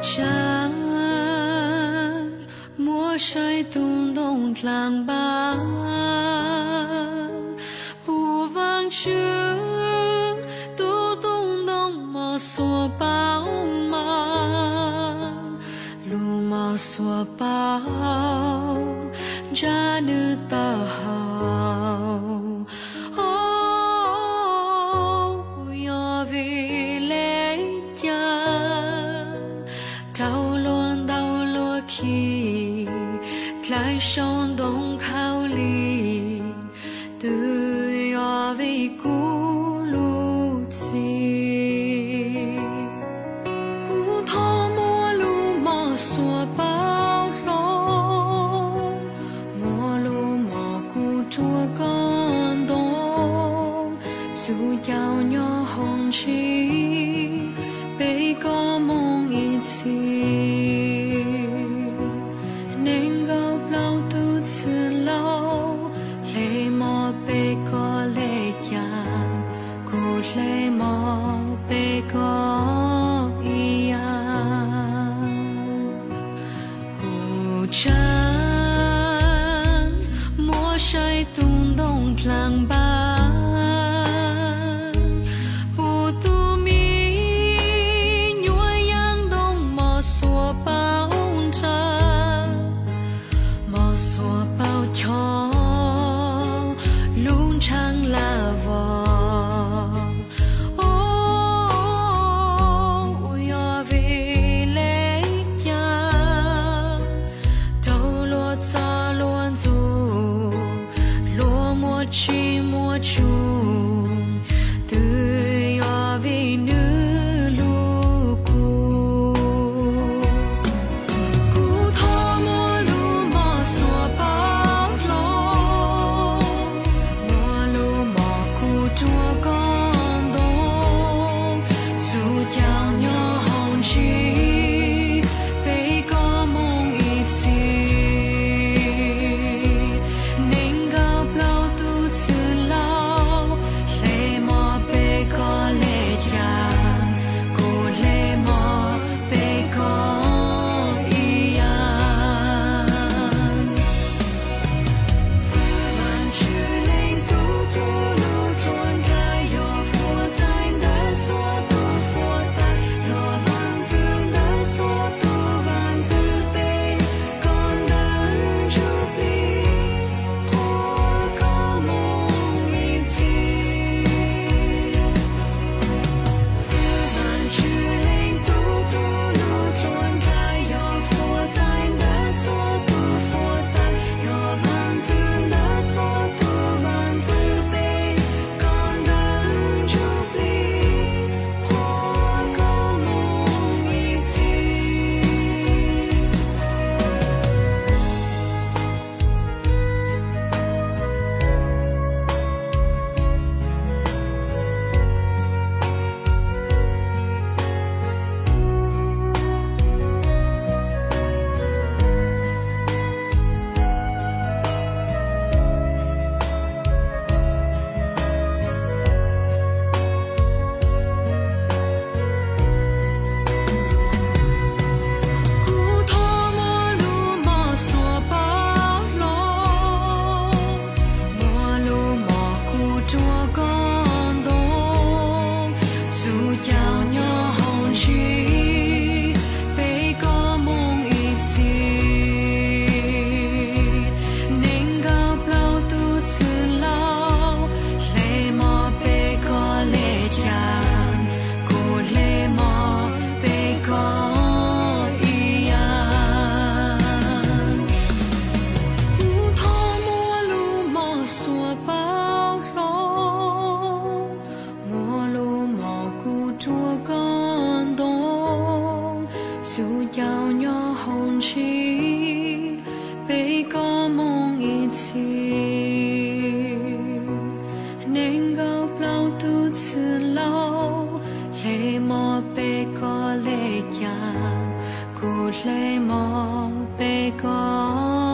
trăng mùa say tung đông làng băng bù vang trướng tu tung đông mò xua bao mang lu mò xua bao cha nữ ta hào lại sông đông khao lì từ yo vì cũ lũ chi cũ thọ mùa lũ mò xua bao lông mùa lũ mò cũ chua con đông dù giàu nhỏ hồng chi bây có mong ít chi lệ mò bê có ia cụ trăng mùa say tung đông làng băng bù tu mi nhua yang đông mò xua bao trăng mò xua bao cho luôn trăng là vò chi mùa chung từ yo vì nữ lu cu thọ mùa lu mò xua bao lông mùa lu mò cu chua con đông dù giàu nhỏ hồng chi bây có mong ít chi chua con đông dù giàu nhỏ hồng chi bây có mong ít chi nên gạo bao tu sự lâu lệ mò bê có lệ chàng cụ lệ mò bê có